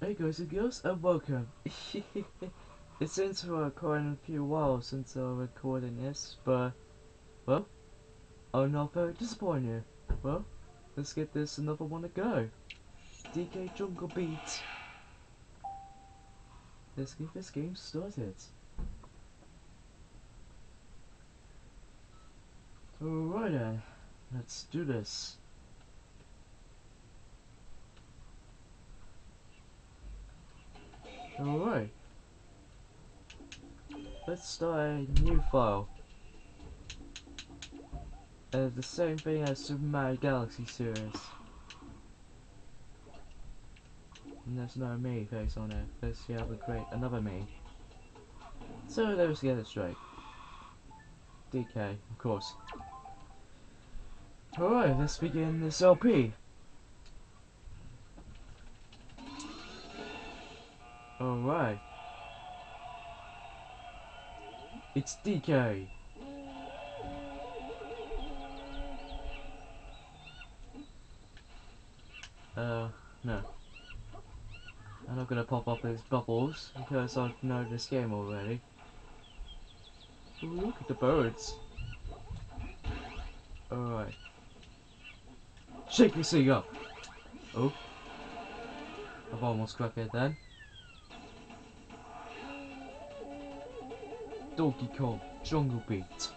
Hey guys and girls, and welcome. It seems we're quite a few while since I'm recording this, but, well, I'm not very disappointed. Well, let's get this another one to go. DK Jungle Beat. Let's get this game started. Alright then, let's do this. Alright. Let's start a new file. The same thing as Super Mario Galaxy series. And there's no me face on it. Let's see how we create another me. So let's get it straight. DK, of course. Alright, let's begin this LP. Alright. It's DK. No. I'm not gonna pop up these bubbles because I know this game already. Ooh, look at the birds. Alright. Shake this thing up! Oh. I've almost cracked it then. Donkey Kong Jungle Beat.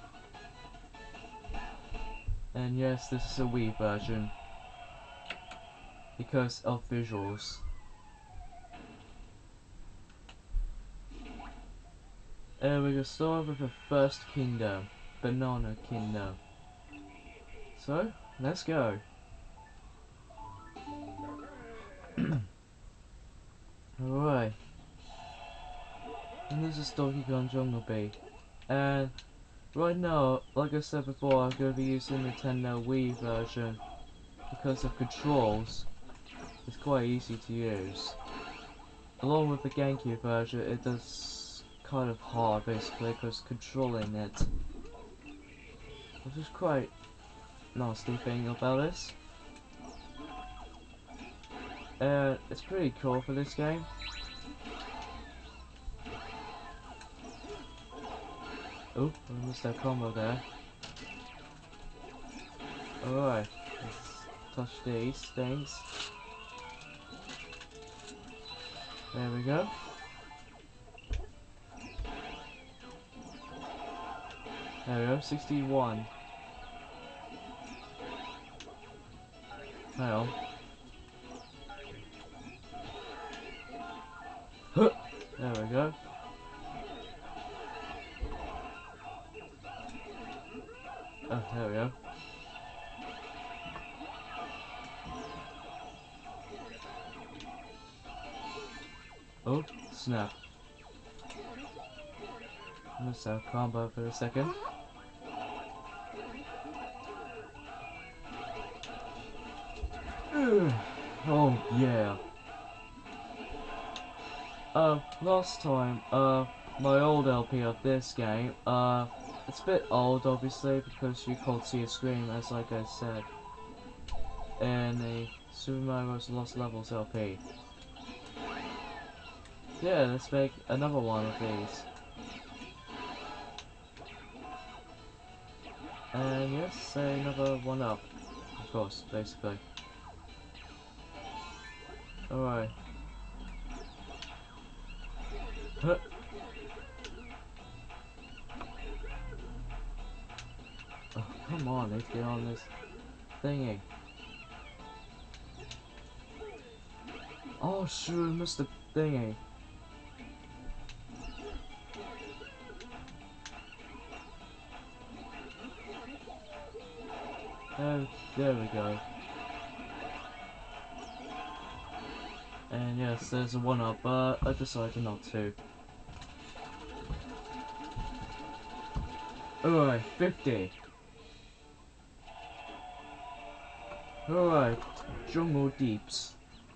And yes, this is a Wii version. Because of visuals. And we're gonna start with the first kingdom. Banana Kingdom. So, let's go. Alright. And this is Donkey Kong Jungle Beat. And right now, like I said before, I'm going to be using the Nintendo Wii version because of controls. It's quite easy to use. Along with the GameCube version, it does kind of hard basically because controlling it. Which is quite nasty thing about this. And it's pretty cool for this game. Oh, I missed that combo there. Alright, let's touch these things. There we go. There we go, 61. Hang on. Huh. There we go. Oh, there we go. Oh, snap. Missed that combo for a second. Oh yeah. Last time, my old LP of this game, it's a bit old obviously because you can't see a screen as like I said in the Super Mario Bros. Lost Levels LP. Yeah, let's make another one of these. And yes, say another one up, of course, basically. Alright. Huh. Oh, come on, let's get on this thingy. Oh shoot, I missed the thingy. Oh, there we go. And yes, there's a one up, but I decided not to. Alright, 50. Alright, Jungle Deeps.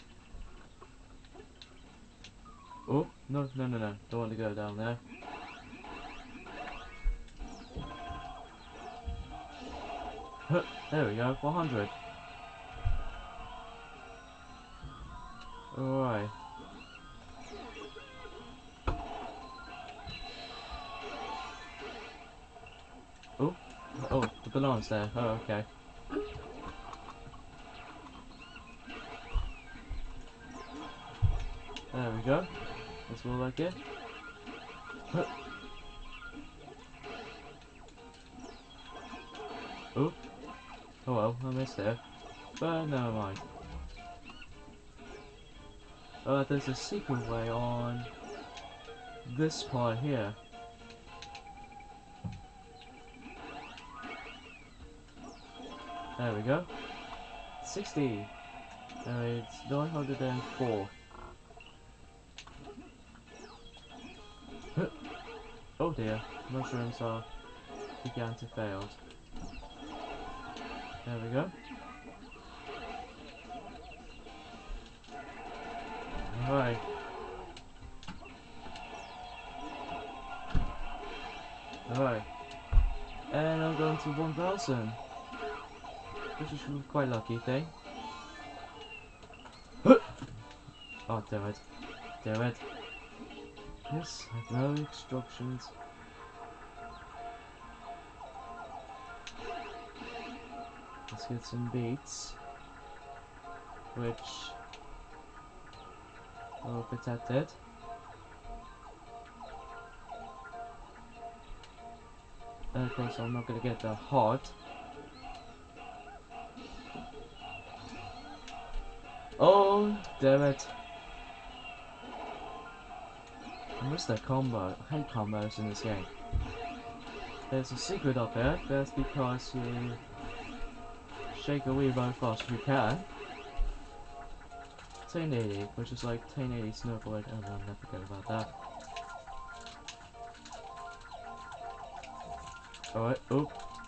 Oh, no, no, no, no. Don't want to go down there. Huh, there we go, 400. Alright. Oh, the bananas there. Oh, okay. There we go. That's more like it. Oh, oh well, I missed it. But never mind. There's a secret way on this part here. There we go. 60. It's 904. Oh dear, mushrooms are began to fail. There we go. Alright. Alright. And I'm going to 1000. Which is quite lucky thing. Oh, damn it. Damn it. Yes, I have no instructions. Let's get some beats. Which are protected. And of course I'm not gonna get the heart. Oh, damn it. I missed that combo. I hate combos in this game. There's a secret up there. That's because you shake a Wii fast as you can. 1080, which is like 1080 Snowboard. Oh, I'll never forget about that. Alright, oh.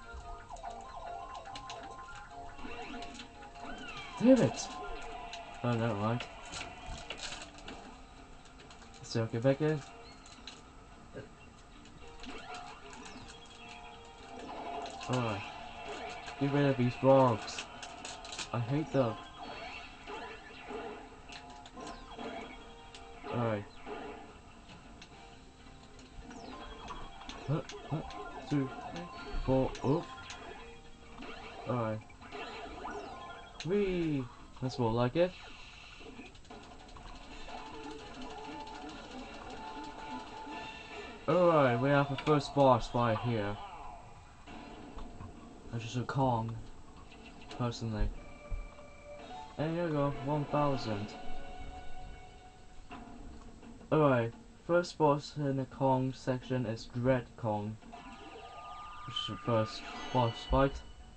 Damn it! Oh, never mind. So, get back in. Alright. Get rid of these frogs. I hate them. Alright. 2, 4, oh. Alright. 3. That's more like it. Alright, we have a first boss fight here. Which is a Kong, personally. And here we go, 1000. Alright, first boss in the Kong section is Dread Kong. Which is the first boss fight.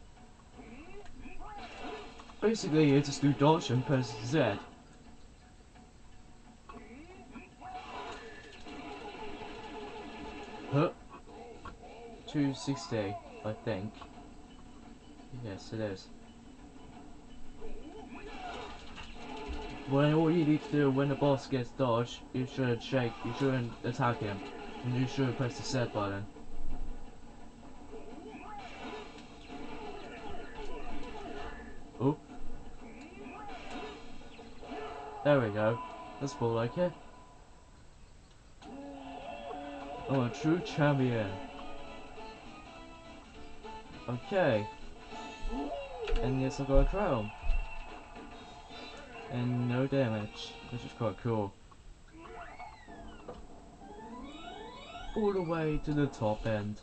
Basically, you just do dodge and press Z. Huh? 260, I think. Yes, it is. When all you need to do when the boss gets dodged, you shouldn't shake, you shouldn't attack him, and you shouldn't press the Z button. Oh. There we go. That's more like it. I'm a true champion. Okay. And yes, I got a crown. And no damage, which is quite cool. All the way to the top end.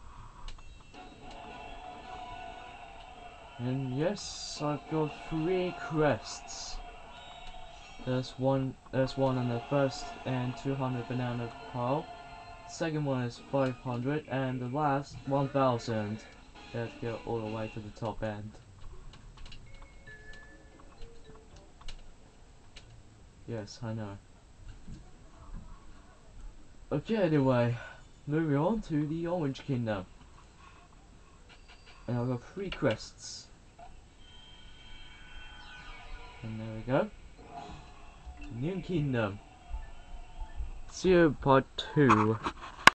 And yes, I've got 3 crests. There's one on the first and 200 banana pile. Second one is 500, and the last 1000. Let's go all the way to the top end. Yes, I know. Okay, anyway, moving on to the Orange Kingdom. And I've got 3 quests. And there we go. New Kingdom. Zero Part 2.